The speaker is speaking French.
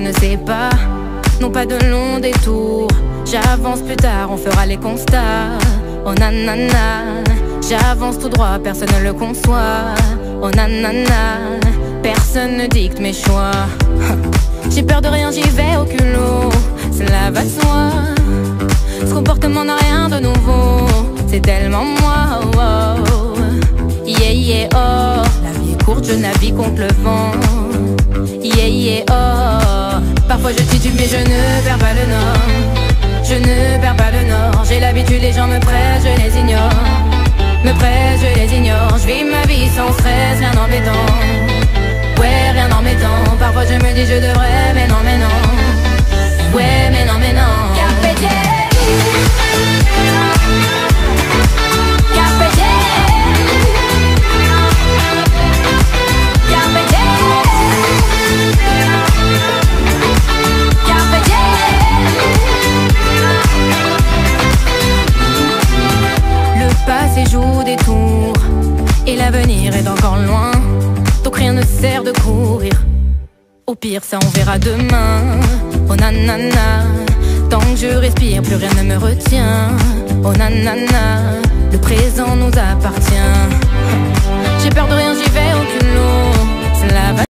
ne sais pas, non pas de long détour. J'avance plus tard, on fera les constats. Oh nanana, j'avance tout droit, personne ne le conçoit. Oh nanana, personne ne dicte mes choix. J'ai peur de rien, j'y vais au culot, cela va de soi. Ce comportement n'a rien de nouveau, c'est tellement moi. Oh, oh. Yeah yeah oh, la vie est courte, je navigue contre le vent. Yeah yeah oh, parfois je titube mais je ne perds pas le nord. Je ne perds pas le nord, j'ai l'habitude, les gens me pressent, je les ignore. Me pressent, je les ignore, je vis ma vie sans stress, rien d'embêtant. Ouais, rien d'embêtant, parfois je me dis je devrais, mais non, mais non. Ouais, mais non, mais non. Carpe diem. Carpe diem. Carpe diem. Carpe diem. Le passé joue des tours et l'avenir est encore loin. Donc rien ne sert de courir. Au pire ça on verra demain. Oh nanana, tant que je respire plus rien ne me retient. Oh nanana, le présent nous appartient. J'ai peur de rien, j'y vais au culot, cela va.